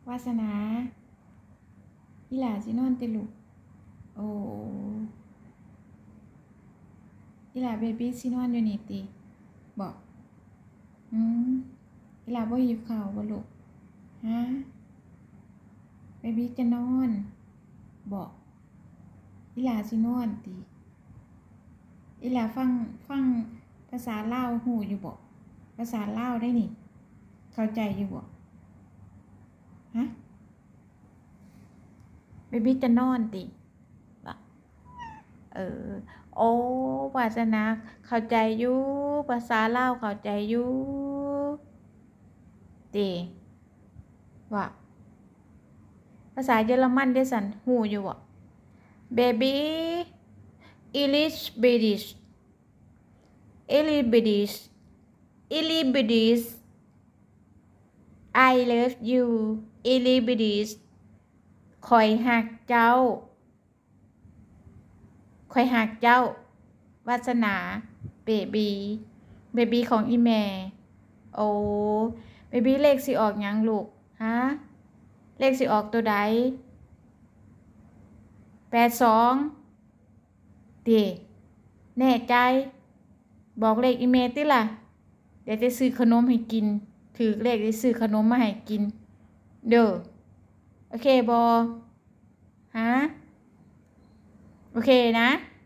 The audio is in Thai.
วาสนาอีหล่าสินอนติลูกโอ้อีหล่าเบบี้สินอนอยู่นี่ติบอกอีหล่าบ่หิวข้าวบ่ลูกฮะเบบี้จะนอนบอกอีหล่าสินอนติอีหล่าฟังภาษาลาวฮู้อยู่บ่ภาษาลาวได้นี่เข้าใจอยู่บ่ฮะเบบี้จะนอนติโอ้วาสนาเข้าใจอยู่ภาษาลาวเข้าใจอยู่ติว่าภาษาเยอรมันได้สันหูอยู่บ่เบบี้อิลิชบิดิชอิลิบิดิชอิลิบิดิช I love you อิลิบิดิชคอยหักเจ้าคอยหักเจ้าวาสนาเบบี้ของอีแม่โอ้เบบี้เลขสิออกหยังลูกฮะเลขสิออกตัวใด82ติแน่ใจบอกเลขอีเมลติล่ะเดี๋ยวจะซื้อขนมให้กินถือเลขจะซื้อขนมมาให้กินเด้อโอเคบอฮะโอเคนะ